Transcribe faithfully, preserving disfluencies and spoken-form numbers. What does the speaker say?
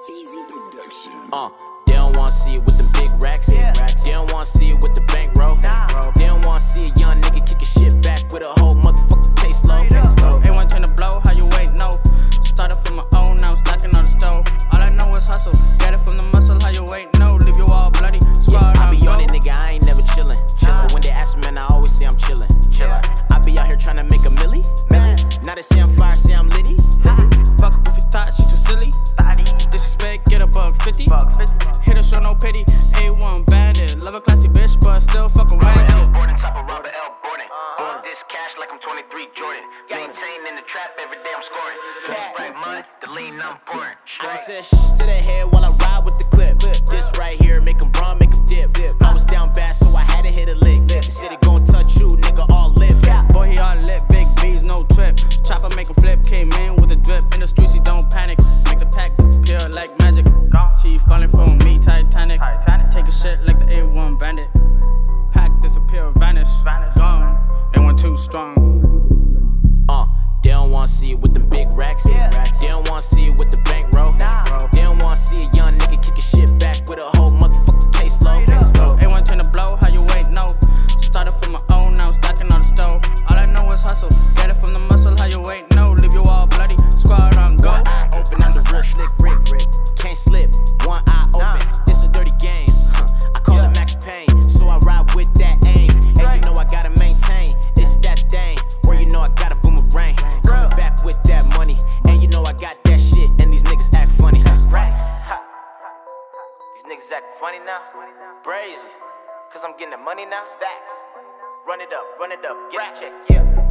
Feezy Production. Uh, they don't wanna see it with them big racks. Yeah. They don't wanna see it with the bankroll. Nah. They don't wanna see a young nigga kicking shit back with a whole motherfucking caseload. A one turn to blow, how you wait? No. Started from my own, now I'm stacking on the stove. All I know is hustle, get it from the muscle, how you wait? No, leave you all bloody. Squad, yeah, I be on it, nigga, I ain't never chillin'. Chillin'. But when they ask me, man, I always say I'm chillin'. Chillin'. I be out here tryna make a milli. Milli. Now they say I'm fire, say I'm litty. Fuck up if you thought she too silly. Disrespect, get a buck fifty. Hit a show, no pity. A one bandit, love a classy bitch, but still fucking ratchet. L boarding, top of road to L boarding. Doing this cash like I'm twenty-three Jordan. Maintain in the trap, every day I'm scoring. Sprite mud, the lean I'm pouring. I said shh to the head while I ride with the clip. This right here, make him run, make him dip. I was down bad, so I had to hit a lick. They said it gon' touch you, nigga, all lip. Boy, he all lit, big B's, no trip. Chopper make him flip, came in with a drip. In the streets, he don't panic. Make the pack disappear like magic. She falling from me, Titanic. Take a shit like the A one bandit. Pack disappear, vanish. Gone, A one too strong. Uh, they don't wanna see it with them big racks. Yeah. They don't wanna see it with the bankroll. Nah. They don't wanna see a young nigga kicking shit back with a whole motherfucking caseload. A one turn to blow, how you wait? No. Started from my own, now I'm stacking on the stove. All I know is hustle, get it from the muscle, how you wait? No, leave you all bloody. Squad on go. One eye open, I'm the real slick Rick. Rick. Can't slip, one eye open. Nah. It's a dirty game. Huh. I call yeah. it Max Payne, so I ride with that aim. And right. You know I gotta maintain. It's that thing where you know I gotta boomerang. Coming back with that money, and you know I got that shit. And these niggas act funny. Right. These niggas acting funny now. Brazy, cause I'm getting the money now. Stacks. Run it up, run it up, get a check, yeah.